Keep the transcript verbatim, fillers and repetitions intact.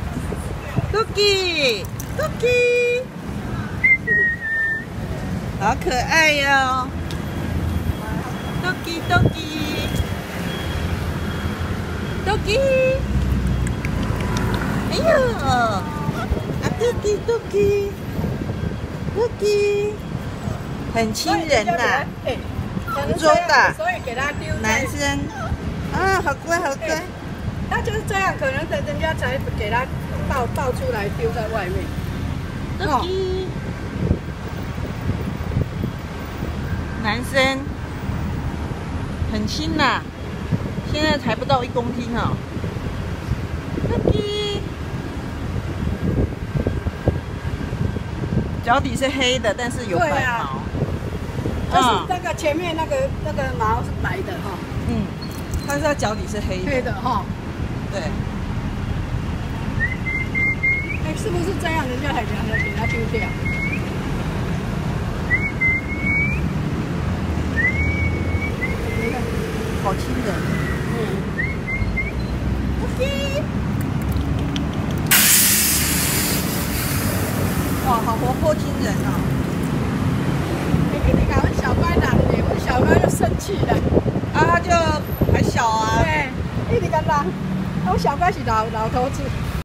Cookie，Cookie， 好可爱哟 ！Cookie，Cookie，Cookie， 哎呦，啊 Cookie，Cookie，Cookie， 很亲人呐，福州的， 所以给他丢男生啊，好乖好乖。 他就是这样，可能等人家才给他抱抱出来丢在外面。 哦，男生很轻呐，现在才不到一公斤哦。脚底是黑的，但是有白毛。 但是那个前面那个那个毛是白的哈。 嗯，但是它脚底是黑的。 黑的哈。对。哎，是不是这样？人家才给他给他丢掉。 好亲人。嗯。OK。哇，好活泼亲人哦。 你看你搞小乖男的，我小乖就生气了。 啊，他就还小啊。 对，一直跟他，我小乖是老老头子。